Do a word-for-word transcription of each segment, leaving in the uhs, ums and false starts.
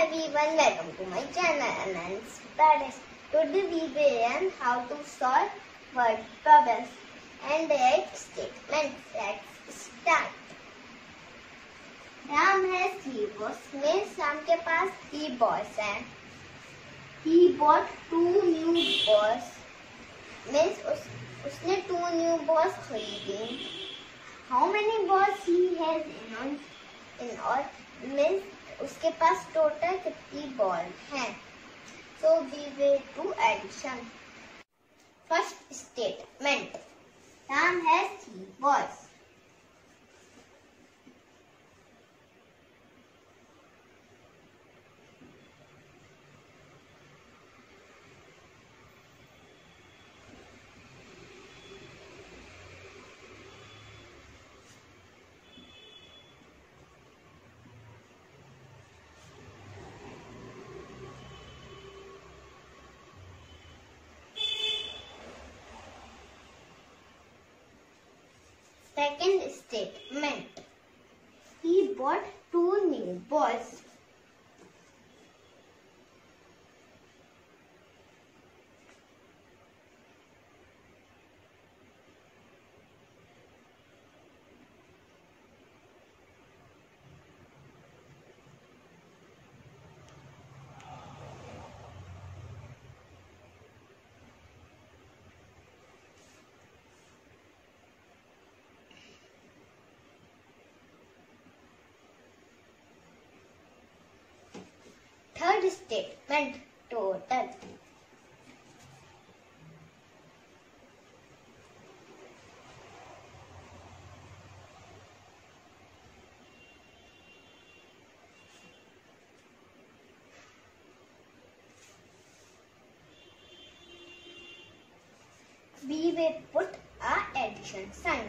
everyone, welcome to my channel Anand's Paradise. Today we will learn how to solve word problems and their statements. Let's start. Ram has three boys. means Ram के पास three boys हैं. He bought two new boys. means उस उसने two new boys खरीदे. How many boys he has in all? In all means उसके पास total कितनी ball हैं. So we will do addition. First statement. Ram has three boys. Second statement. He bought two new boys. Third statement. Total. We will put a addition sign.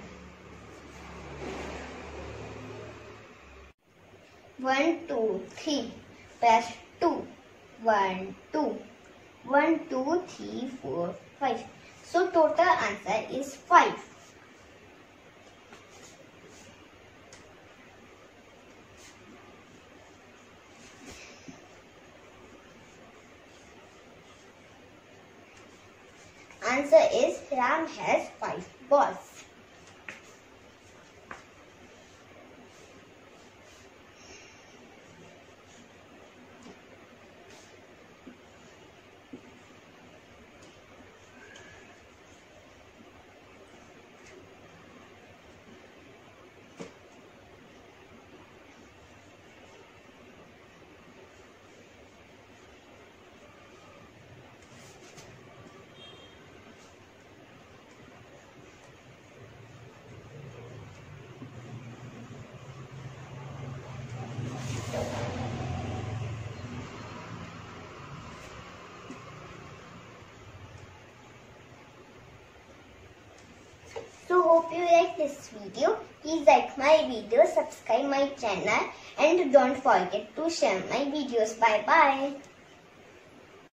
One, two, three. Plus two. One, two. One, two, three, four, five. So total answer is five. Answer is Ram has five boys. So hope you like this video. Please like my video, subscribe my channel and don't forget to share my videos. Bye bye.